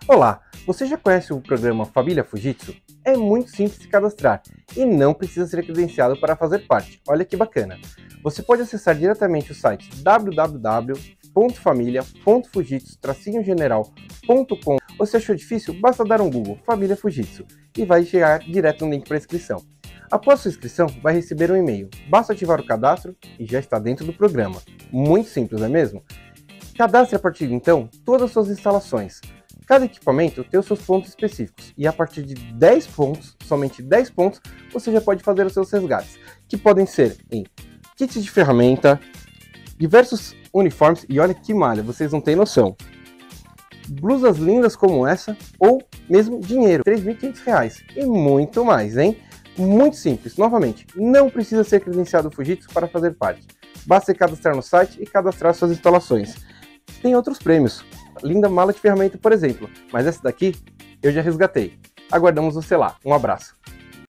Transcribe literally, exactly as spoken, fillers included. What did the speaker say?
Olá, você já conhece o programa Família Fujitsu? É muito simples se cadastrar e não precisa ser credenciado para fazer parte. Olha que bacana! Você pode acessar diretamente o site w w w ponto família ponto fujitsu tracinho general ponto com ou se achou difícil, basta dar um Google Família Fujitsu e vai chegar direto no link para inscrição. Após sua inscrição, vai receber um e-mail. Basta ativar o cadastro e já está dentro do programa. Muito simples, não é mesmo? Cadastre a partir de então todas as suas instalações. Cada equipamento tem os seus pontos específicos e a partir de dez pontos, somente dez pontos, você já pode fazer os seus resgates, que podem ser em kits de ferramenta, diversos uniformes e olha que malha, vocês não têm noção. Blusas lindas como essa ou mesmo dinheiro, três mil e quinhentos reais e muito mais, hein? Muito simples, novamente, não precisa ser credenciado Fujitsu para fazer parte. Basta cadastrar no site e cadastrar suas instalações. Tem outros prêmios, linda mala de ferramenta, por exemplo, mas essa daqui eu já resgatei. Aguardamos você lá. Um abraço.